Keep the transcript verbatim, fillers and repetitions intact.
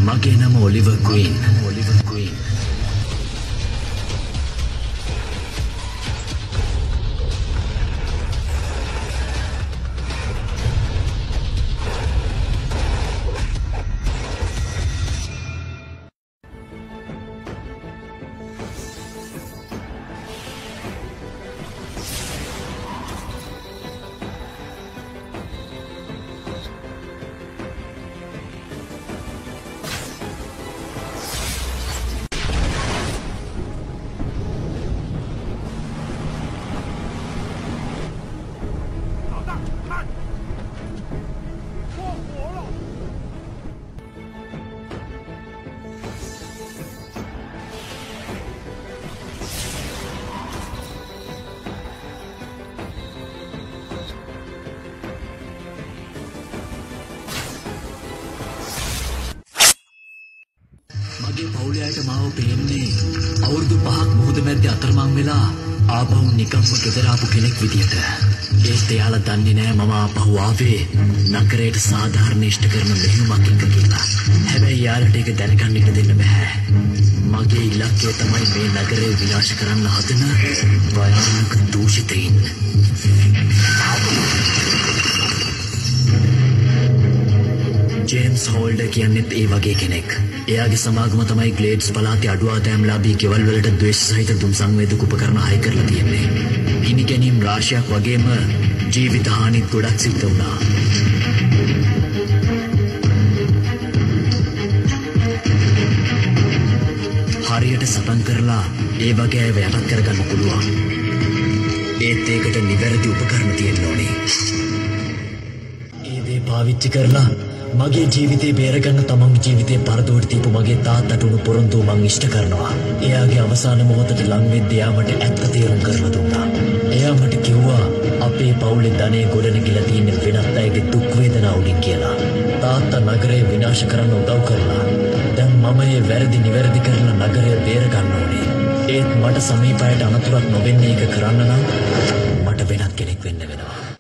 මගේ නම Oliver queen. Oliver queen. මගේ පවුලේ අයට මාව පේන්නේ අවුරුදු පහක් මුහුද මැද්දේ අතරමං වෙලා ආපහු නිකම්ම ගෙදර ආපු කෙනෙක් විදියට. ඒත් එයාලා දන්නේ නෑ මම ආපහු ආවේ නගරයට සාධාරණ ඉෂ්ට කරන මෙහෙයුමක් එක්ක කියලා. හැබැයි යාළුවට ඒක දැනගන්න ඉඩ දෙන්න බෑ. මගේ ඉලක්කය තමයි මේ නගරය විනාශ කරන්න හදන භයානක දූෂිතයින්. ජේම්ස් හෝල්ඩර් කියන්නේත් ඒ වගේ කෙනෙක්. එයාගේ සමාගම තමයි ග්ලේඩ්ස් පළාතේ අඩු ආදායම්ලාභී ගෙවල් වලට ද්වේෂ සහිත දුම් සංවේදක උපකරණ හයි කරලා තියෙන්නේ. හිනි ගැනීම් රාශියක් වගේම ජීවිත හානිත් ගොඩක් සිද්ධ වුණා. හරියට සටන් කරලා ඒ වගේ අයව යටත් කරගන්න පුළුවන්. ඒත් ඒකට නිවැරදි උපකරණ තියෙන්න ඕනේ. ඒ දේ පාවිච්චි කරලා මගේ ජීවිතේ බේරගන්න තමන්ගේ ජීවිතේ පරදෝට දීපු මගේ තාත්තට උණු පොරොන්දුව මං ඉෂ්ට කරනවා. එයාගේ අවසාන මොහොතට ලං වෙද්දී එයා මට ඇත්ත තේරුම් කරලා දුන්නා. එයා මට කිව්වා අපේ පවුලේ ධනෙ ගොඩනගිලා තියෙන වෙනත් අයගේ දුක් වේදනා උඩින් කියලා. තාත්තා නගරය විනාශ කරන්න උදව් කරලා දැන් මම ඒ වැරදි නිවැරදි කරලා නගරය බේරගන්න ඕනේ. ඒත් මට සමීපයට අනතුරක් නොවෙන්නේ ඒක කරන්න නම් මට වෙනත් කෙනෙක් වෙන්න වෙනවා.